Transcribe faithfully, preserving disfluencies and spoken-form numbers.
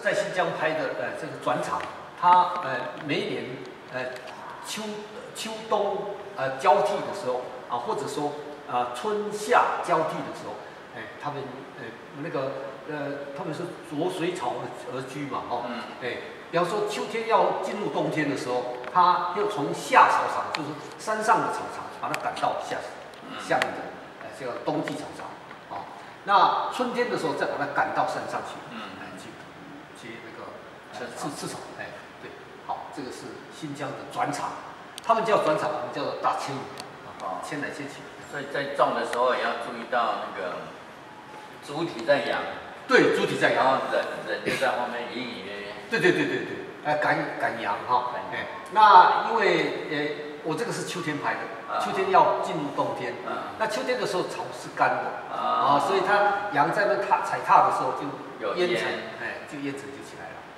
在新疆拍的呃这个转场，它呃每一年呃秋秋冬呃交替的时候啊，或者说啊、呃、春夏交替的时候，哎、他们呃那个呃他们是着水草而居嘛，哈、哦， 嗯， 哎，比方说秋天要进入冬天的时候，它要从下草场，就是山上的草场，把它赶到下下面的呃这个冬季草场，啊、哦，那春天的时候再把它赶到山上去， 嗯， 哎去去那个呃吃吃草，哎，对，好，这个是新疆的转场，他们叫转场，我们叫做大迁移，啊，迁来迁去。 所以在种的时候也要注意到那个主体在养， 对，主体在养， 然后人人就在后面隐隐约约。 对对对对对，哎，赶赶羊哈，哎，那因为呃，我这个是秋天拍的，秋天要进入冬天，那秋天的时候草是干的啊，所以它羊在那踏踩踏的时候就烟尘，哎，就烟尘就起来了。